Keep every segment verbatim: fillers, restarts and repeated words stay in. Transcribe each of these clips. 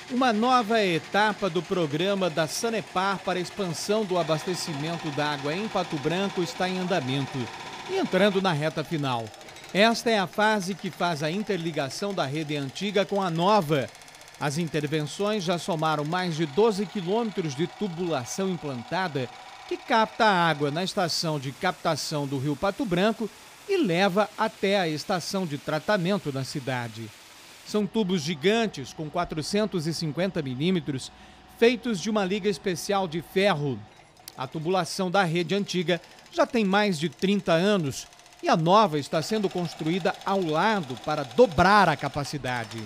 Uma nova etapa do programa da Sanepar para a expansão do abastecimento da água em Pato Branco está em andamento e entrando na reta final. Esta é a fase que faz a interligação da rede antiga com a nova. As intervenções já somaram mais de doze quilômetros de tubulação implantada que capta a água na estação de captação do Rio Pato Branco e leva até a estação de tratamento na cidade. São tubos gigantes com quatrocentos e cinquenta milímetros, feitos de uma liga especial de ferro. A tubulação da rede antiga já tem mais de trinta anos e a nova está sendo construída ao lado para dobrar a capacidade.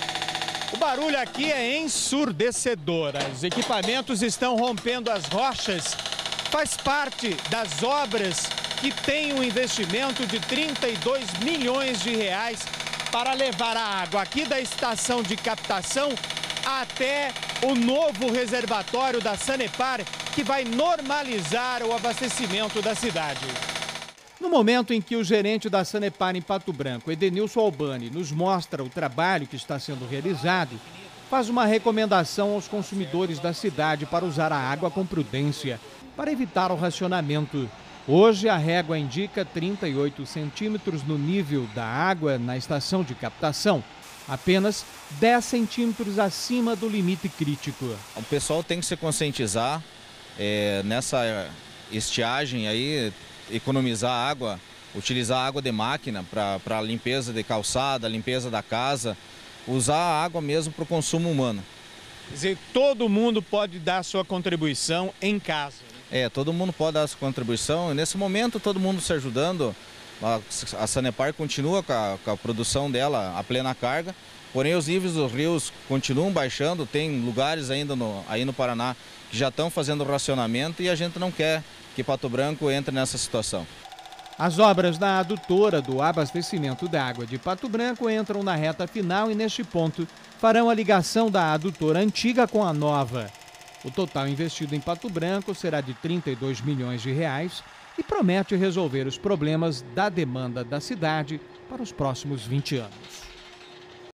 O barulho aqui é ensurdecedor. Os equipamentos estão rompendo as rochas. Faz parte das obras que têm um investimento de trinta e dois milhões de reais para levar a água aqui da estação de captação até o novo reservatório da Sanepar, que vai normalizar o abastecimento da cidade. No momento em que o gerente da Sanepar em Pato Branco, Edenilson Albani, nos mostra o trabalho que está sendo realizado, faz uma recomendação aos consumidores da cidade para usar a água com prudência, para evitar o racionamento. Hoje, a régua indica trinta e oito centímetros no nível da água na estação de captação, apenas dez centímetros acima do limite crítico. O pessoal tem que se conscientizar é, nessa estiagem aí, economizar água, utilizar água de máquina para limpeza de calçada, limpeza da casa, usar a água mesmo para o consumo humano. Quer dizer, todo mundo pode dar a sua contribuição em casa. É, todo mundo pode dar a sua contribuição e nesse momento todo mundo se ajudando. A, a Sanepar continua com a, com a produção dela a plena carga, porém os níveis dos rios continuam baixando, tem lugares ainda no, aí no Paraná que já estão fazendo racionamento e a gente não quer que Pato Branco entre nessa situação. As obras da adutora do abastecimento da água de Pato Branco entram na reta final e neste ponto farão a ligação da adutora antiga com a nova. O total investido em Pato Branco será de trinta e dois milhões de reais e promete resolver os problemas da demanda da cidade para os próximos vinte anos.